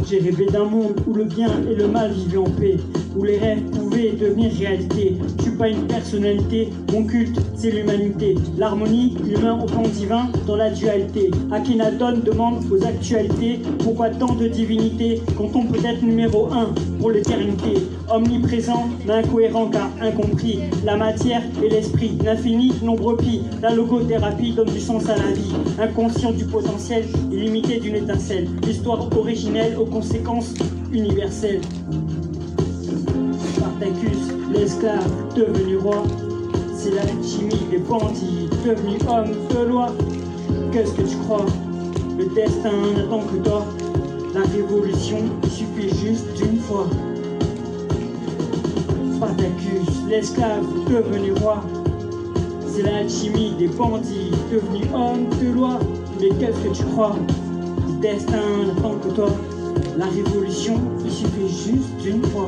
J'ai rêvé d'un monde où le bien et le mal vivaient en paix, où les rêves pouvaient devenir réalité. Je suis pas une personnalité, mon culte c'est l'humanité. L'harmonie, l'humain au plan divin, dans la dualité. Akhenaton demande aux actualités, pourquoi tant de divinité quand on peut être numéro 1 pour l'éternité. Omniprésent, mais incohérent car incompris. La matière et l'esprit, l'infini, nombre pi. La logothérapie donne du sens à la vie. Inconscient du potentiel, illimité d'une étincelle. L'histoire originelle aux conséquences universelles. Spartacus, l'esclave devenu roi. C'est l'alchimie des bandits devenus hommes de loi. Qu'est-ce que tu crois? Le destin n'attend que toi. La révolution, il suffit juste d'une fois. Spartacus, l'esclave devenu roi. C'est l'alchimie des bandits devenus hommes de loi. Mais qu'est-ce que tu crois? Le destin n'attend que toi. La révolution, il suffit juste d'une fois.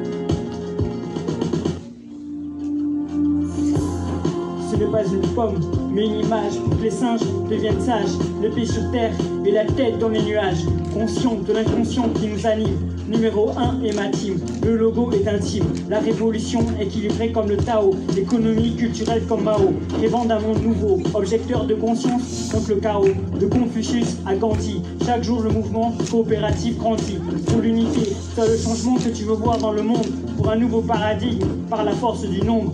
Ce n'est pas une pomme, mais une image pour que les singes deviennent sages. Le pied sur terre et la tête dans les nuages. Conscient de l'inconscient qui nous anime. Numéro 1 est ma team, le logo est intime. La révolution équilibrée comme le Tao. L'économie culturelle comme Mao. Rêvant d'un monde nouveau, objecteur de conscience contre le chaos. De Confucius à Gandhi, chaque jour le mouvement coopératif grandit. Pour l'unité, c'est le changement que tu veux voir dans le monde. Pour un nouveau paradigme, par la force du nombre.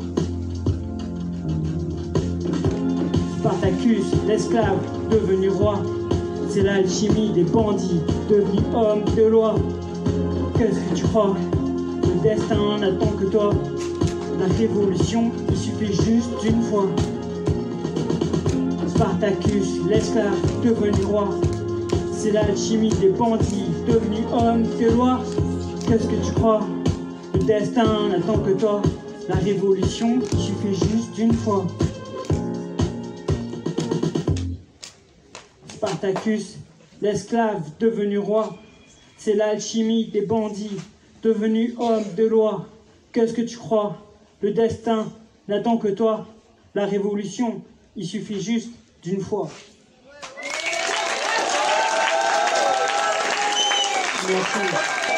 Spartacus, l'esclave devenu roi. C'est l'alchimie des bandits devenus hommes de loi. Qu'est-ce que tu crois? Le destin n'attend que toi. La révolution, il suffit juste d'une fois. Spartacus, l'esclave devenu roi. C'est l'alchimie des bandits devenus hommes de loi. Qu'est-ce que tu crois? Le destin n'attend que toi. La révolution, il suffit juste d'une fois. Spartacus, l'esclave devenu roi. C'est l'alchimie des bandits devenus hommes de loi. Qu'est-ce que tu crois? Le destin n'attend que toi. La révolution, il suffit juste d'une fois. Merci.